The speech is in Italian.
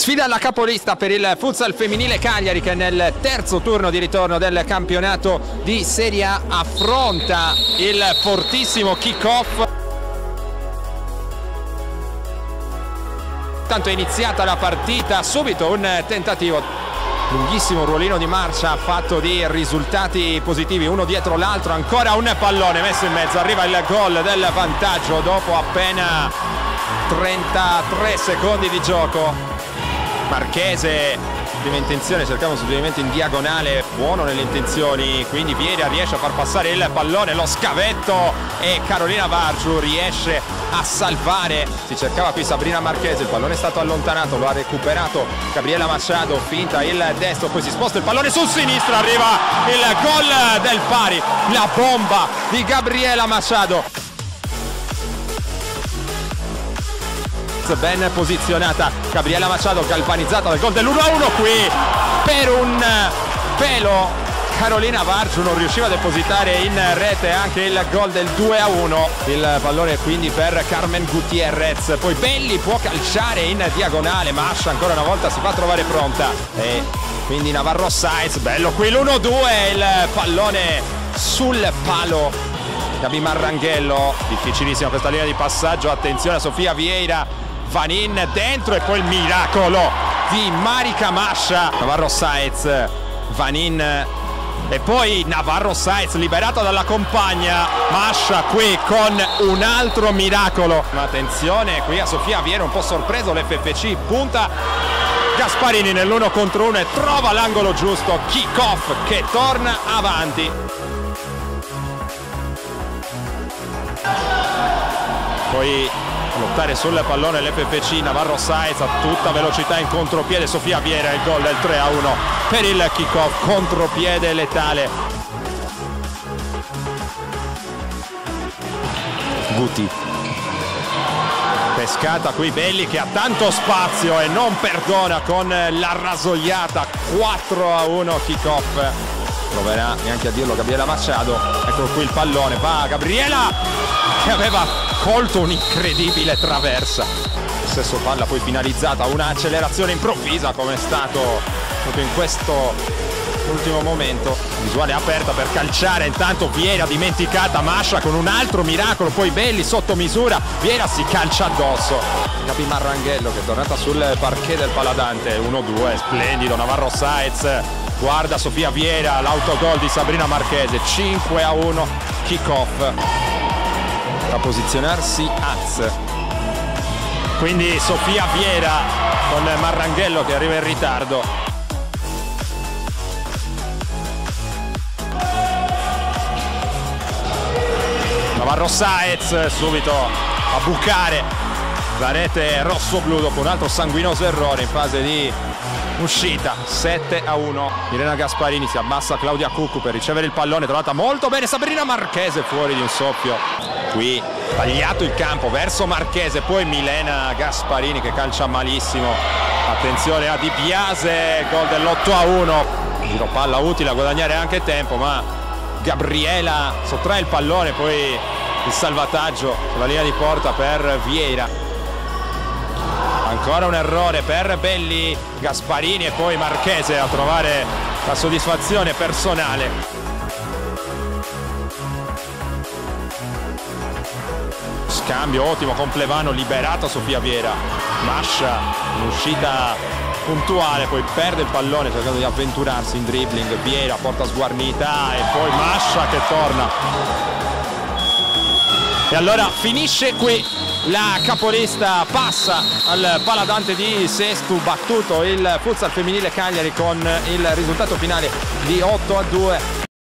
Sfida alla capolista per il futsal femminile Cagliari, che nel terzo turno di ritorno del campionato di Serie A affronta il fortissimo kick-off. Tanto è iniziata la partita, subito un tentativo, lunghissimo ruolino di marcia fatto di risultati positivi, uno dietro l'altro, ancora un pallone messo in mezzo, arriva il gol del vantaggio dopo appena 33 secondi di gioco. Marchese, prima intenzione, cercava un suggerimento in diagonale, buono nelle intenzioni, quindi Vieira riesce a far passare il pallone, lo scavetto, e Carolina Vargiu riesce a salvare. Si cercava qui Sabrina Marchese, il pallone è stato allontanato, lo ha recuperato Gabriela Machado, finta il destro, poi si sposta il pallone sul sinistro, arriva il gol del pari, la bomba di Gabriela Machado. Ben posizionata Gabriela Machado, galvanizzata dal gol dell'1-1. Qui per un pelo Carolina Vargiu non riusciva a depositare in rete anche il gol del 2-1. Il pallone quindi per Carmen Gutierrez, poi Belli può calciare in diagonale, Mascia ancora una volta si fa trovare pronta e quindi Navarro Saez, bello qui l'1-2, il pallone sul palo. Gabi Marranghello, difficilissima questa linea di passaggio, attenzione a Sofia Vieira, Vanin dentro e poi il miracolo di Marica Mascia. Navarro Saez, Vanin e poi Navarro Saez liberata dalla compagna. Mascia qui con un altro miracolo. Ma attenzione qui a Sofia Vieira, un po' sorpreso l'FFC, punta Gasparini nell'1 contro 1 e trova l'angolo giusto. Kick off che torna avanti. Poi lottare sul pallone l'FFC, Navarro Saez a tutta velocità in contropiede, Sofia Vieira, il gol del 3-1 per il kick-off, contropiede letale. Guti, pescata qui Belli che ha tanto spazio e non perdona con la rasoiata, 4-1 kick-off. Proverà neanche a dirlo Gabriela Machado, eccolo qui il pallone, va Gabriela che aveva colto un'incredibile traversa, stesso palla poi finalizzata, una accelerazione improvvisa come è stato proprio in questo ultimo momento, visuale aperta per calciare, intanto Vieira dimenticata, Mascia con un altro miracolo, poi Belli sotto misura, Vieira si calcia addosso. Gabi Marranghello che è tornata sul parquet del Paladante, 1-2, splendido, Navarro Saez guarda Sofia Vieira, l'autogol di Sabrina Marchese, 5-1 kick-off. A posizionarsi Az, quindi Sofia Vieira con Marranghello che arriva in ritardo. Navarro Saez subito a bucare la rete rosso-blu dopo un altro sanguinoso errore in fase di uscita. 7-1. Irena Gasparini, si abbassa Claudia Cuccu per ricevere il pallone, trovata molto bene Sabrina Marchese, fuori di un soffio. Qui tagliato il campo verso Marchese, poi Milena Gasparini che calcia malissimo. Attenzione a Di Biase, gol dell'8-1. Giro palla utile a guadagnare anche tempo, ma Gabriela sottrae il pallone, poi il salvataggio sulla linea di porta per Vieira. Ancora un errore per Belli, Gasparini e poi Marchese a trovare la soddisfazione personale. Scambio ottimo con Plevano, liberato Sofia Vieira. Mascia, un'uscita puntuale, poi perde il pallone cercando di avventurarsi in dribbling. Vieira porta sguarnita e poi Mascia che torna. E allora finisce qui. La capolista passa al Paladante di Sestu, battuto il futsal femminile Cagliari con il risultato finale di 8-2.